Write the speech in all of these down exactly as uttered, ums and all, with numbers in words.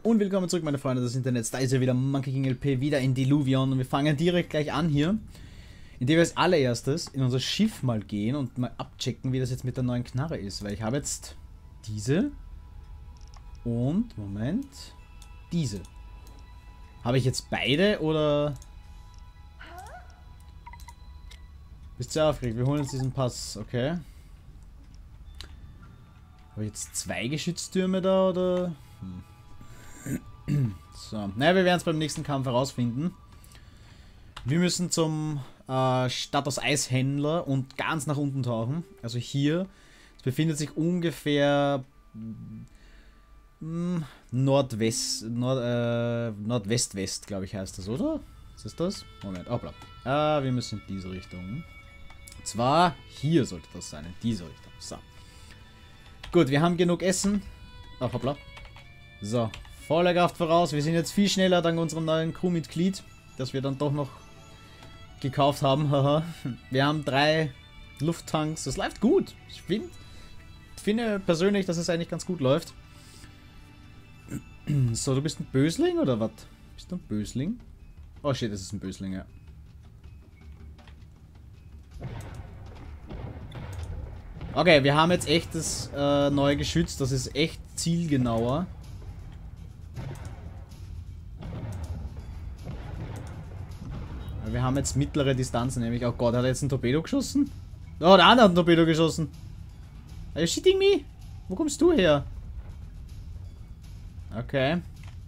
und willkommen zurück, meine Freunde des Internets. Da ist ja wieder Monkey King L P, wieder in Diluvion. Und wir fangen direkt gleich an hier, indem wir als allererstes in unser Schiff mal gehen und mal abchecken, wie das jetzt mit der neuen Knarre ist. Weil ich habe jetzt diese und, Moment, diese. Habe ich jetzt beide oder... Bist du aufgeregt? Wir holen uns diesen Pass, okay. Habe ich jetzt zwei Geschütztürme da oder... Hm. So, naja, wir werden es beim nächsten Kampf herausfinden. Wir müssen zum äh, Status Eishändler und ganz nach unten tauchen. Also hier. Es befindet sich ungefähr mh, Nordwest, Nord, äh, Nordwest-West, glaube ich, heißt das, oder? Was ist das? Moment, hoppla. Ah, wir müssen in diese Richtung. Und zwar hier sollte das sein, in diese Richtung. So. Gut, wir haben genug Essen. Oh, hoppla. So, voller Kraft voraus. Wir sind jetzt viel schneller dank unserem neuen Crewmitglied, das wir dann doch noch gekauft haben. Wir haben drei Lufttanks. Das läuft gut. Ich find, finde persönlich, dass es eigentlich ganz gut läuft. So, du bist ein Bösling oder was? Bist du ein Bösling? Oh shit, das ist ein Bösling, ja. Okay, wir haben jetzt echt das äh, neue Geschütz. Das ist echt zielgenauer. Wir haben jetzt mittlere Distanzen, nämlich. Oh Gott, hat er jetzt einen Torpedo geschossen? Oh, der andere hat einen Torpedo geschossen. Are you shitting me? Wo kommst du her? Okay.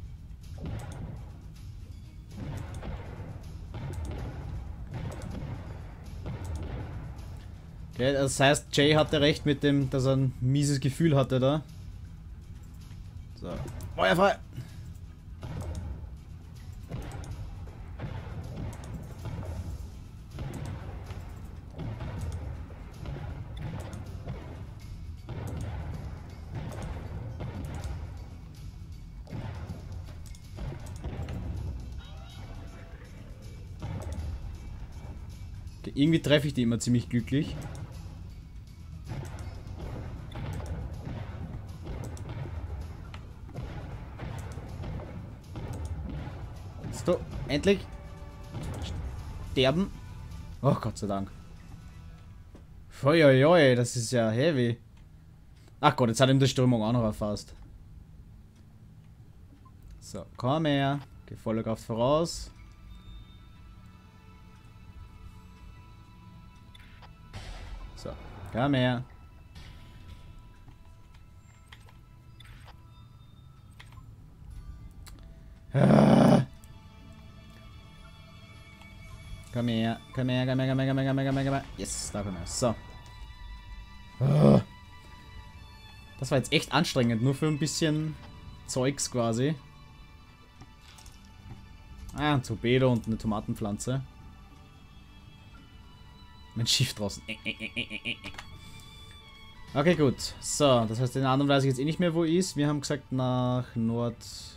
Okay, das heißt, Jay hatte recht mit dem, dass er ein mieses Gefühl hatte da. So. Feuer frei! Okay, irgendwie treffe ich die immer ziemlich glücklich. So, endlich. Sterben. Oh, Gott sei Dank. Feuerjoi, das ist ja heavy. Ach Gott, jetzt hat ihm die Strömung auch noch erfasst. So, komm her. Geh volle Kraft voraus. So, komm her. Ah. Komm her, komm her, komm her, komm her, komm her, komm her, komm her, komm her. Yes, da komm her. So. Ah. Das war jetzt echt anstrengend, nur für ein bisschen Zeugs quasi. Ah, ein Torpedo und eine Tomatenpflanze. Mein Schiff draußen. Okay, gut. So, das heißt, den anderen weiß ich jetzt eh nicht mehr, wo ist. Wir haben gesagt nach Nord...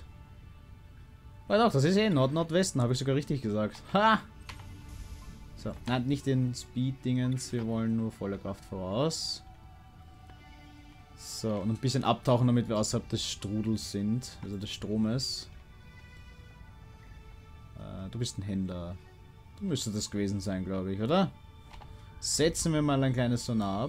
Oh doch, das ist eh Nord-Nordwesten, habe ich sogar richtig gesagt. Ha! So, nein, nicht den Speed-Dingens. Wir wollen nur volle Kraft voraus. So, und ein bisschen abtauchen, damit wir außerhalb des Strudels sind. Also des Stromes. Äh, du bist ein Händler. Du müsste das gewesen sein, glaube ich, oder? Setzen wir mal ein kleines Sonar ab.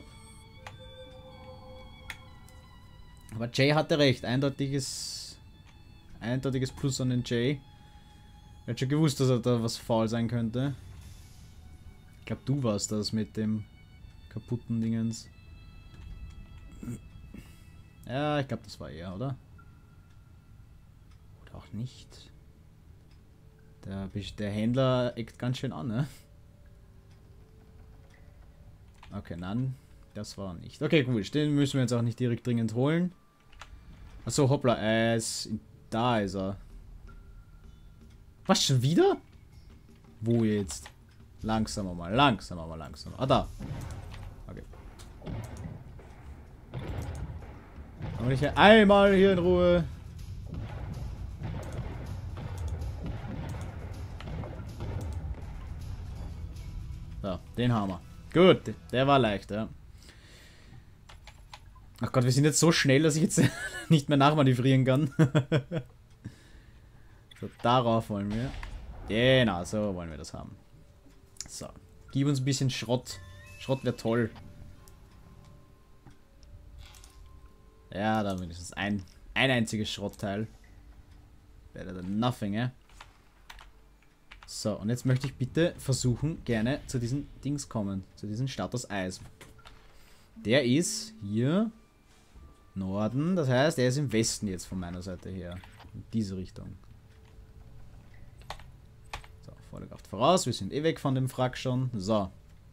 Aber Jay hatte recht. Eindeutiges, eindeutiges Plus an den Jay. Er hat schon gewusst, dass er da was faul sein könnte. Ich glaube, du warst das mit dem kaputten Dingens. Ja, ich glaube, das war er, oder? Oder auch nicht. Der, der Händler eckt ganz schön an, ne? Okay, nein, das war nicht. Okay, gut, den müssen wir jetzt auch nicht direkt dringend holen. Achso, hoppla, er ist... Da ist er. Was, schon wieder? Wo jetzt? Langsamer mal, langsamer mal, langsamer. Ah, da. Okay. Aber ich einmal hier in Ruhe. So, den haben wir. Gut, der war leicht, ja. Ach Gott, wir sind jetzt so schnell, dass ich jetzt nicht mehr nachmanövrieren kann. So, darauf wollen wir. Genau, so wollen wir das haben. So, gib uns ein bisschen Schrott. Schrott wäre toll. Ja, da wenigstens ein, ein einziges Schrottteil. Better than nothing, eh? So, und jetzt möchte ich bitte versuchen, gerne zu diesen Dings kommen. Zu diesem Status Eis. Der ist hier Norden, das heißt, er ist im Westen jetzt von meiner Seite her. In diese Richtung. So, volle Kraft voraus. Wir sind eh weg von dem Frack schon. So.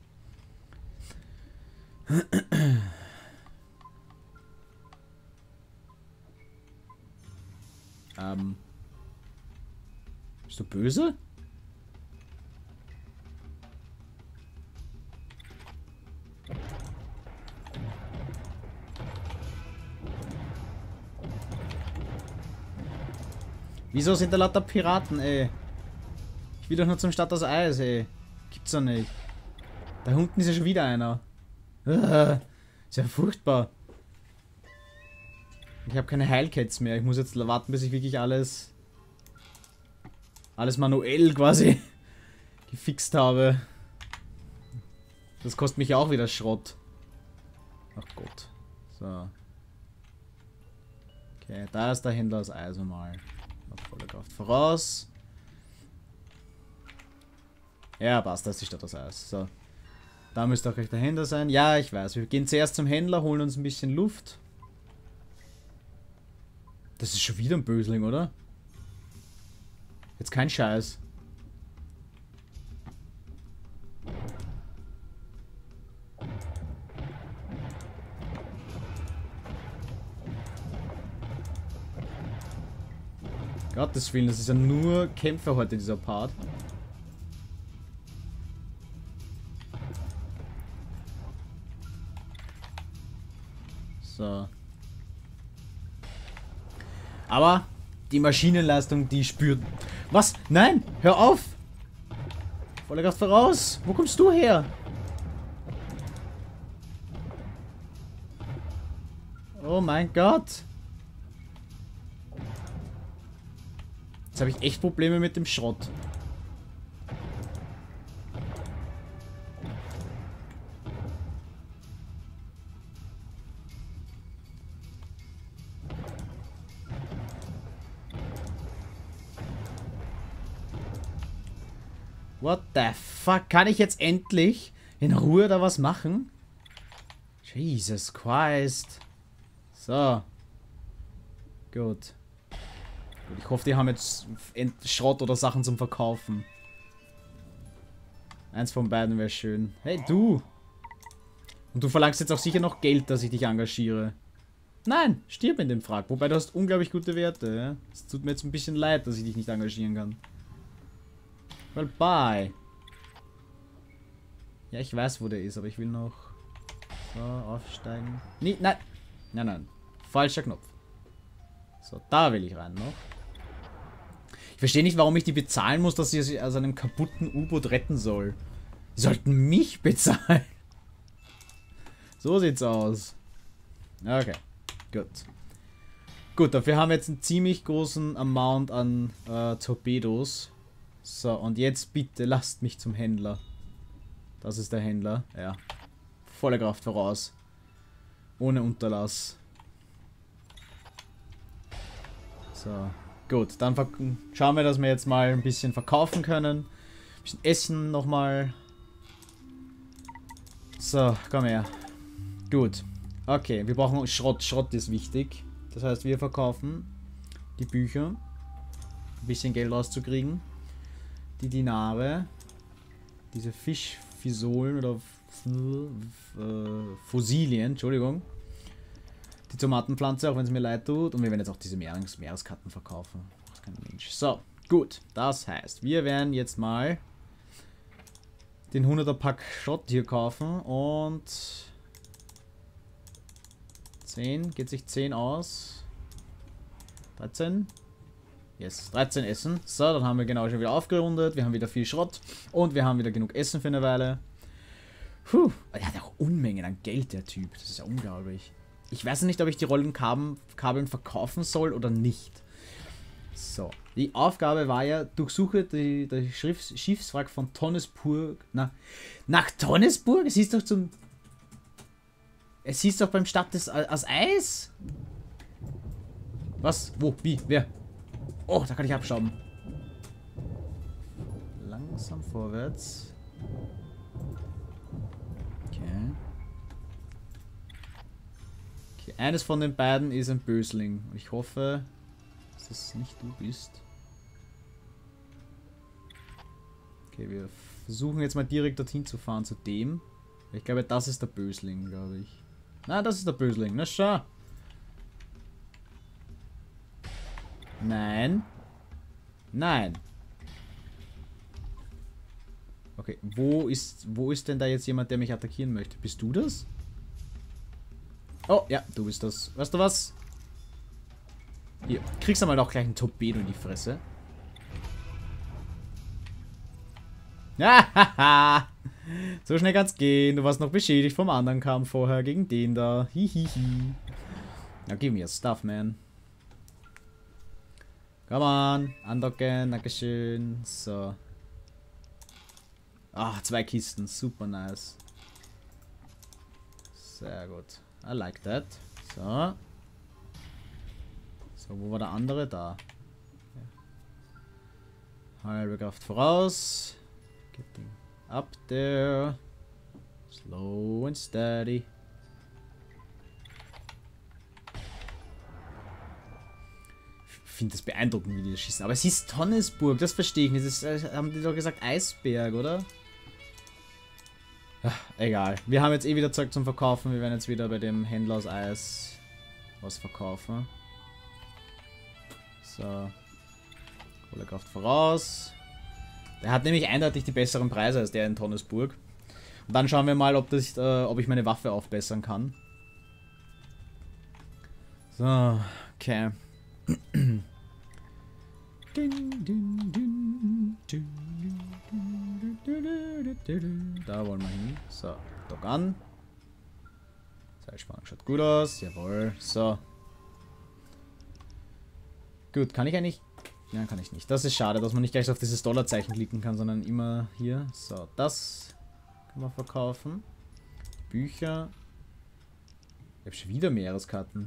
ähm. Bist du böse? Wieso sind da lauter Piraten, ey? Ich will doch nur zum Stadt aus Eis, ey. Gibt's doch nicht. Da unten ist ja schon wieder einer. Uh, ist ja furchtbar. Ich habe keine Heilkets mehr. Ich muss jetzt warten, bis ich wirklich alles... Alles manuell quasi gefixt habe. Das kostet mich auch wieder Schrott. Ach Gott. So. Okay, da ist der Händler aus Eis mal. Volle Kraft voraus. Ja, passt, das ist die Stadt aus Eis. So. Da müsste auch gleich der Händler sein. Ja, ich weiß. Wir gehen zuerst zum Händler, holen uns ein bisschen Luft. Das ist schon wieder ein Bösling, oder? Jetzt kein Scheiß. Gottes Willen, das ist ja nur Kämpfer heute, dieser Part. So. Aber die Maschinenleistung, die spürt... Was? Nein! Hör auf! Volle Kraft voraus! Wo kommst du her? Oh mein Gott! Jetzt habe ich echt Probleme mit dem Schrott. What the fuck? Kann ich jetzt endlich in Ruhe da was machen? Jesus Christ. So. Gut. Ich hoffe, die haben jetzt Schrott oder Sachen zum Verkaufen. Eins von beiden wäre schön. Hey, du! Und du verlangst jetzt auch sicher noch Geld, dass ich dich engagiere. Nein, stirb in dem Frag. Wobei, du hast unglaublich gute Werte. Ja? Es tut mir jetzt ein bisschen leid, dass ich dich nicht engagieren kann. Well, bye. Ja, ich weiß, wo der ist, aber ich will noch... So, aufsteigen. Nee, nein! Nein, nein. Falscher Knopf. So, da will ich rein noch. Ich verstehe nicht, warum ich die bezahlen muss, dass sie aus einem kaputten U-Boot retten soll. Die sollten mich bezahlen. So sieht's aus. Okay, gut. Gut, dafür haben wir jetzt einen ziemlich großen Amount an äh, Torpedos. So, und jetzt bitte lasst mich zum Händler. Das ist der Händler, ja. Volle Kraft voraus. Ohne Unterlass. So, gut, dann schauen wir, dass wir jetzt mal ein bisschen verkaufen können. Ein bisschen essen nochmal. So, komm her. Gut. Okay, wir brauchen Schrott. Schrott ist wichtig. Das heißt, wir verkaufen die Bücher. Ein bisschen Geld rauszukriegen. Die Dinare. Diese Fischfisolen oder Fossilien, Entschuldigung. Die Tomatenpflanze, auch wenn es mir leid tut. Und wir werden jetzt auch diese Meeres Meereskarten verkaufen. Braucht kein Mensch. So, gut. Das heißt, wir werden jetzt mal den hunderter Pack Schrott hier kaufen. Und zehn. Geht sich zehn aus. dreizehn. Yes, dreizehn Essen. So, dann haben wir genau schon wieder aufgerundet. Wir haben wieder viel Schrott. Und wir haben wieder genug Essen für eine Weile. Puh. Er hat auch Unmengen an Geld, der Typ. Das ist ja unglaublich. Ich weiß nicht, ob ich die Rollenkabeln verkaufen soll oder nicht. So, die Aufgabe war ja, durchsuche die, die Schiffs, Schiffswrack von Tonnesburg. Na, nach Tonnesburg? Es hieß doch zum... Es hieß doch beim Stadt des aus Eis? Was? Wo? Wie? Wer? Oh, da kann ich abschrauben. Langsam vorwärts. Okay. Okay, eines von den beiden ist ein Bösling. Ich hoffe, dass das nicht du bist. Okay, wir versuchen jetzt mal direkt dorthin zu fahren, zu dem. Ich glaube, das ist der Bösling, glaube ich. Na, das ist der Bösling. Na, schau. Nein. Nein. Okay, wo ist, wo ist denn da jetzt jemand, der mich attackieren möchte? Bist du das? Oh, ja, du bist das. Weißt du was? Hier, kriegst du mal doch gleich ein Torpedo in die Fresse. Ja, haha. So schnell kann's gehen. Du warst noch beschädigt vom anderen Kampf vorher gegen den da. Hihihi. Na, give me your stuff, man. Come on. Andocken. Dankeschön. So. Ah, zwei Kisten. Super nice. Sehr gut. I like that. So. So, wo war der andere? Da. Halbe Kraft voraus. Getting up there. Slow and steady. Ich finde das beeindruckend, wie die das schießen. Aber es hieß Tonnesburg, das verstehe ich nicht. Das ist, haben die doch gesagt Eisberg, oder? Ach, egal. Wir haben jetzt eh wieder Zeug zum Verkaufen. Wir werden jetzt wieder bei dem Händler aus Eis was verkaufen. So. Volle Kraft voraus. Der hat nämlich eindeutig die besseren Preise als der in Tonnesburg. Und dann schauen wir mal, ob, das, äh, ob ich meine Waffe aufbessern kann. So, okay. Da wollen wir hin. So, Dock an. Zeitspannung schaut gut aus. Jawohl. So. Gut, kann ich eigentlich... Nein, kann ich nicht. Das ist schade, dass man nicht gleich auf dieses Dollarzeichen klicken kann, sondern immer hier. So, das kann man verkaufen. Bücher. Ich habe schon wieder Meereskarten.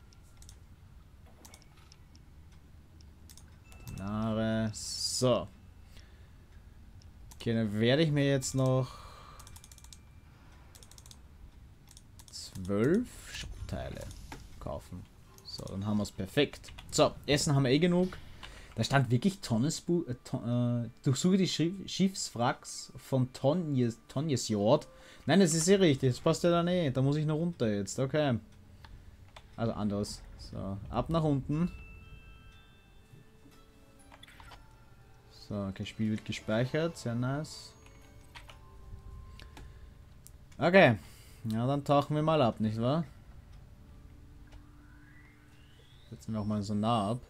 Dinare. So. Okay, dann werde ich mir jetzt noch zwölf Schrottteile kaufen. So, dann haben wir es perfekt. So, Essen haben wir eh genug. Da stand wirklich Tonnesburg, äh, ton, äh, durchsuche die Schiff, Schiffswracks von Tonjes, Tonjesjord. Nein, das ist eh richtig, das passt ja da nicht. Da muss ich noch runter jetzt, okay. Also anders. So, ab nach unten. So, okay, Spiel wird gespeichert, sehr nice. Okay, ja, dann tauchen wir mal ab, nicht wahr? Setzen wir auch mal so nah ab.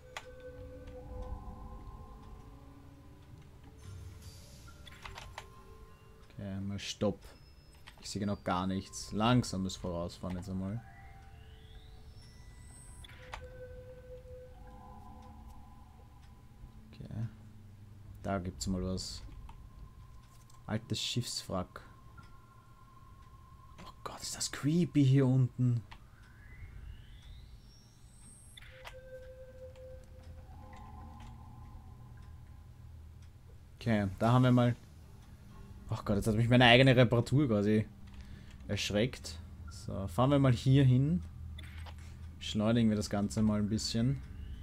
Okay, mal Stopp. Ich sehe noch gar nichts. Langsames Vorausfahren jetzt einmal. Okay. Da gibt es mal was. Altes Schiffswrack. Oh Gott, ist das creepy hier unten. Okay, da haben wir mal... Ach Gott, jetzt hat mich meine eigene Reparatur quasi erschreckt. So, fahren wir mal hier hin. Beschleunigen wir das Ganze mal ein bisschen.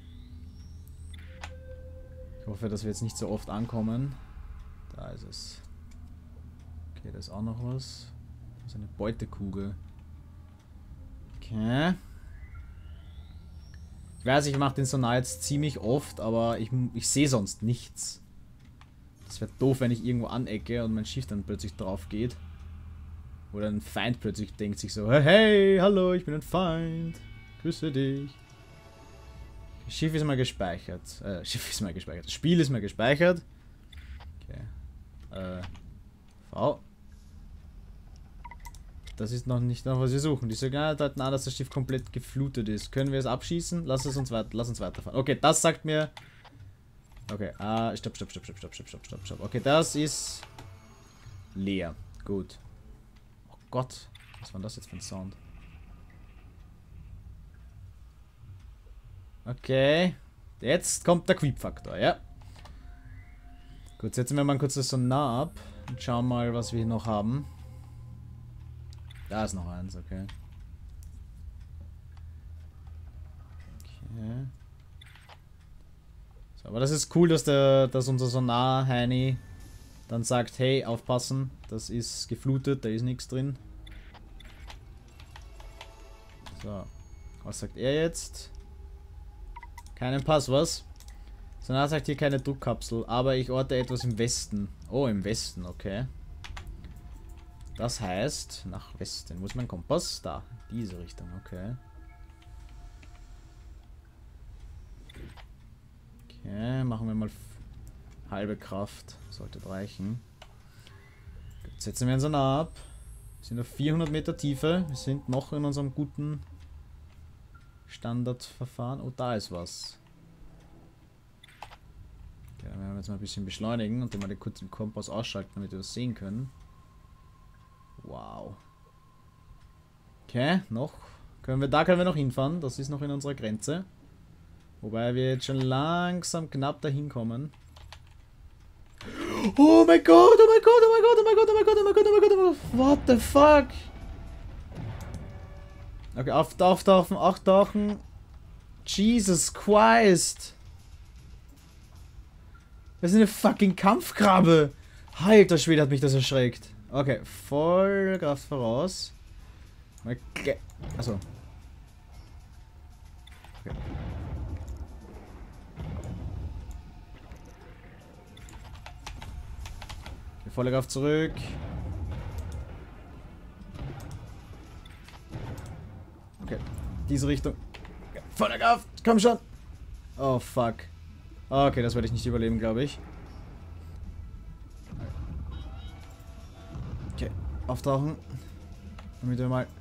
Ich hoffe, dass wir jetzt nicht so oft ankommen. Da ist es. Okay, da ist auch noch was. Das ist eine Beutekugel. Okay. Ich weiß, ich mache den Sonar jetzt ziemlich oft, aber ich, ich sehe sonst nichts. Das wäre doof, wenn ich irgendwo anecke und mein Schiff dann plötzlich drauf geht. Oder ein Feind plötzlich denkt sich so, hey, hey, hallo, ich bin ein Feind. Grüße dich. Das Schiff ist mal gespeichert. Äh, Schiff ist mal gespeichert. Das Spiel ist mal gespeichert. Okay. Äh, V. Das ist noch nicht noch, was wir suchen. Die Signale deuten an, dass das Schiff komplett geflutet ist. Können wir es abschießen? Lass es uns weiter, lass uns weiterfahren. Okay, das sagt mir, Okay, ah, stopp, stopp, stopp, stopp, stopp, stopp, stopp, stopp, stopp. Okay, das ist leer. Gut. Oh Gott, was war das jetzt für ein Sound? Okay, jetzt kommt der Creep-Faktor, ja. Gut, setzen wir mal kurz das Sonar ab und schauen mal, was wir hier noch haben. Da ist noch eins, okay. Okay. So, aber das ist cool, dass der, dass unser Sonar-Heini dann sagt, hey, aufpassen, das ist geflutet, da ist nichts drin. So, was sagt er jetzt? Keinen Pass, was? Sonar sagt hier keine Druckkapsel, aber ich orte etwas im Westen. Oh, im Westen, okay. Das heißt, nach Westen. Wo ist mein Kompass? Da, diese Richtung, okay. Okay, machen wir mal halbe Kraft. Sollte reichen. Gut, setzen wir uns Sonar ab. Wir sind auf vierhundert Meter Tiefe. Wir sind noch in unserem guten Standardverfahren. Oh, da ist was. Okay, wir werden jetzt mal ein bisschen beschleunigen und dann mal den kurzen Kompass ausschalten, damit wir das sehen können. Wow. Okay, noch. Können wir, da können wir noch hinfahren. Das ist noch in unserer Grenze. Wobei wir jetzt schon langsam knapp dahin kommen. Oh mein Gott, oh mein Gott, oh mein Gott, oh mein Gott, oh mein Gott, oh mein Gott, oh mein Gott, oh mein Gott. What the fuck? Okay, auf, auftauchen, auftauchen. Jesus Christ. Das ist eine fucking Kampfkrabbe. Alter Schwede, hat mich das erschreckt. Okay, Vollkraft voraus. Okay. Achso. Okay. Volle Kraft zurück. Okay, diese Richtung. Okay. Volle Kraft, komm schon. Oh fuck. Okay, das werde ich nicht überleben, glaube ich. Okay, auftauchen. Damit wir mal...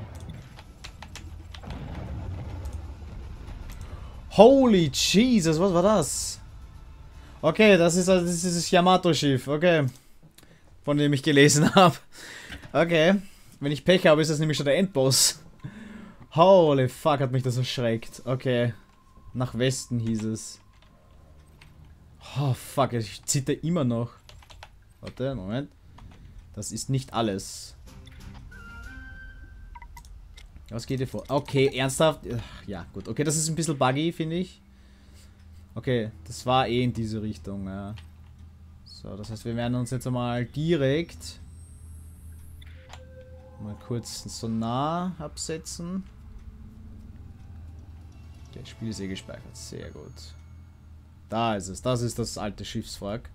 Holy Jesus, was war das? Okay, das ist also das, ist das Yamato-Schiff, okay. Von dem ich gelesen habe. Okay, wenn ich Pech habe, ist das nämlich schon der Endboss. Holy fuck, hat mich das erschreckt. Okay, nach Westen hieß es. Oh fuck, ich zitter immer noch. Warte, Moment. Das ist nicht alles. Was geht hier vor? Okay, ernsthaft? Ach, ja, gut. Okay, das ist ein bisschen buggy, finde ich. Okay, das war eh in diese Richtung, ja. So, das heißt, wir werden uns jetzt einmal direkt mal kurz ein Sonar absetzen. Okay, das Spiel ist eh gespeichert. Sehr gut. Da ist es. Das ist das alte Schiffswrack.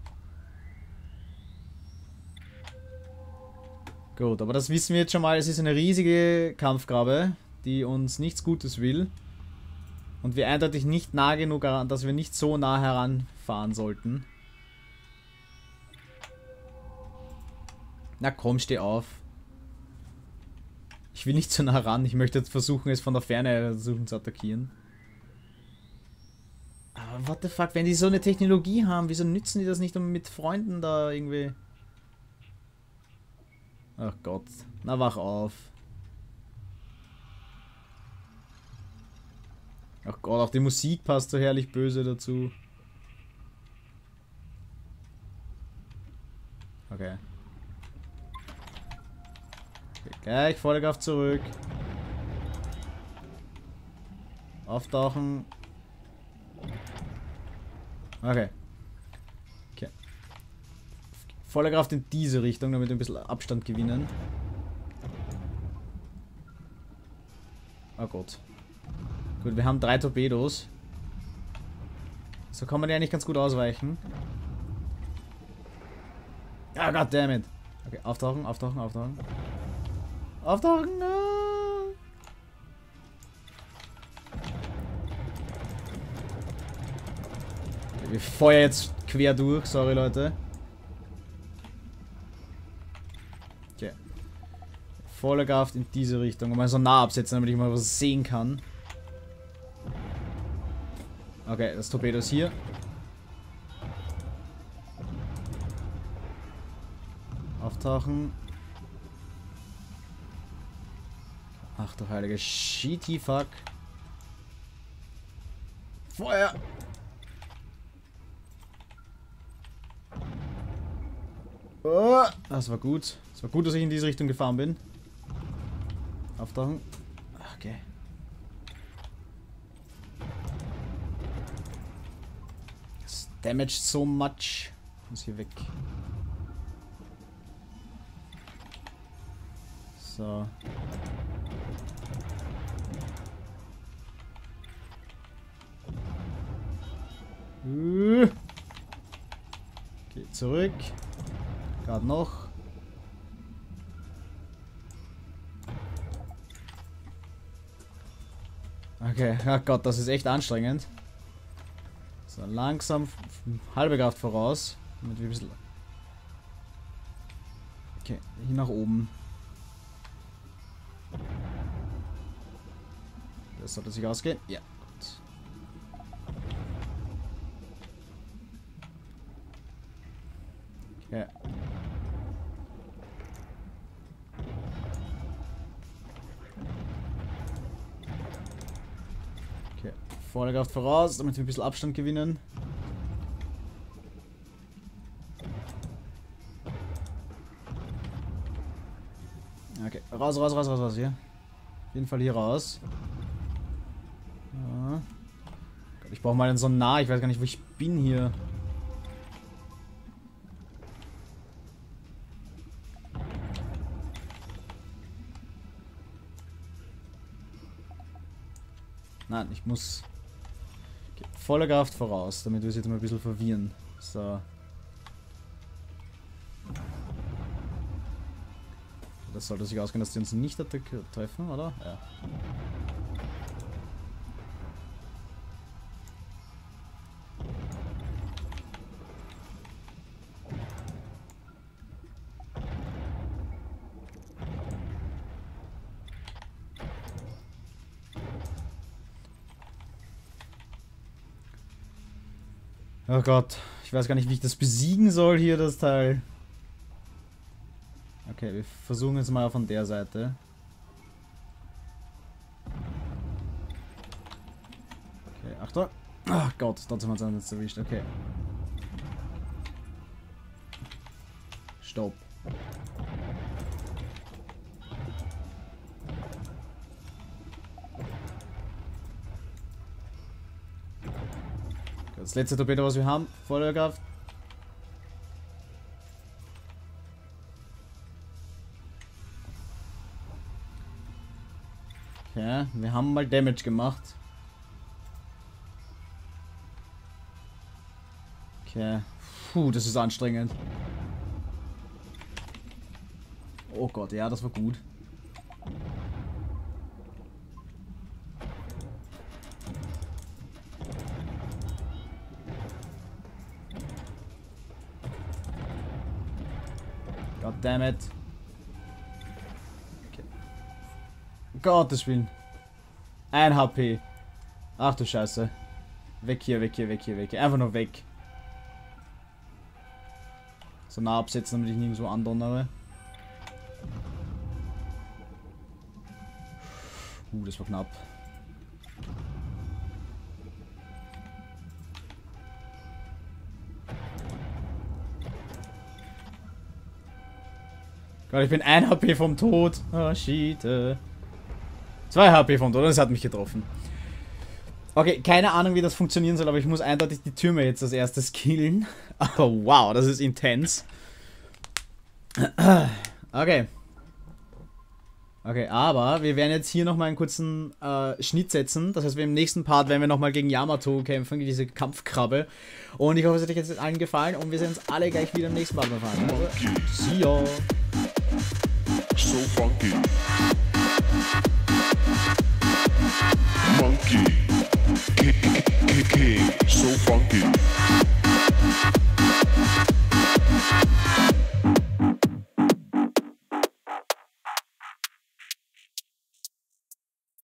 Gut, aber das wissen wir jetzt schon mal. Es ist eine riesige Kampfkrabbe, die uns nichts Gutes will. Und wir eindeutig nicht nah genug heran, dass wir nicht so nah heranfahren sollten. Na komm, steh auf. Ich will nicht so nah ran. Ich möchte jetzt versuchen, es von der Ferne versuchen zu attackieren. Aber what the fuck, wenn die so eine Technologie haben, wieso nützen die das nicht, um mit Freunden da irgendwie... Ach Gott. Na, wach auf. Ach Gott, auch die Musik passt so herrlich böse dazu. Okay. Okay, gleich volle Kraft zurück. Auftauchen. Okay. Okay. Volle Kraft in diese Richtung, damit wir ein bisschen Abstand gewinnen. Oh Gott. Gut, wir haben drei Torpedos. So kann man ja eigentlich ganz gut ausweichen. Ah, oh, goddammit. Okay, auftauchen, auftauchen, auftauchen. Auftauchen! Ah. Okay, wir feuern jetzt quer durch, sorry Leute. Okay. Volle Kraft in diese Richtung. Und mal so nah absetzen, damit ich mal was sehen kann. Okay, das Torpedo ist hier. auftauchen. Ach du heilige Shitty Fuck. Feuer! Oh, das war gut. Es war gut, dass ich in diese Richtung gefahren bin. Auftauchen. Okay. Das damaged so much. Ich muss hier weg. So. Uh. Okay, zurück. Gerade noch. Okay, oh Gott, das ist echt anstrengend. So, langsam, halbe Kraft voraus. Damit wir ein bisschen. Okay, hier nach oben. Das sollte sich ausgehen. Ja, gut. Okay. Okay, volle Kraft voraus, damit wir ein bisschen Abstand gewinnen. Okay, raus, raus, raus, raus, raus hier. Auf jeden Fall hier raus. Ja. Gott, ich brauche mal einen Sonar, ich weiß gar nicht, wo ich bin hier. Nein, ich muss okay, volle Kraft voraus, damit wir es jetzt mal ein bisschen verwirren. So. Das sollte sich ausgehen, dass die uns nicht treffen, oder? Ja. Oh Gott, ich weiß gar nicht, wie ich das besiegen soll hier, das Teil. Okay, wir versuchen jetzt mal von der Seite. Okay, Achtung. Ach Gott, trotzdem hat es uns erwischt. Okay. Stopp. Das letzte Torpedo, was wir haben, voller Kraft. Okay, wir haben mal Damage gemacht. Okay. Puh, das ist anstrengend. Oh Gott, ja, das war gut. God damn it. Okay. Gottes Willen. Ein H P. Ach du Scheiße. Weg hier, weg hier, weg hier, weg hier. Einfach nur weg. So nah absetzen, damit ich nirgendwo andonnere. Uh, das war knapp. Gott, ich bin ein H P vom Tod. Oh, shit. Zwei H P vom Tod, das hat mich getroffen. Okay, keine Ahnung, wie das funktionieren soll, aber ich muss eindeutig die Türme jetzt als erstes killen. Oh, wow, das ist intens. Okay. Okay, aber wir werden jetzt hier nochmal einen kurzen äh, Schnitt setzen. Das heißt, wir im nächsten Part werden wir nochmal gegen Yamato kämpfen, diese Kampfkrabbe. Und ich hoffe, es hat euch jetzt allen gefallen und wir sehen uns alle gleich wieder im nächsten Part. See ya! So funky.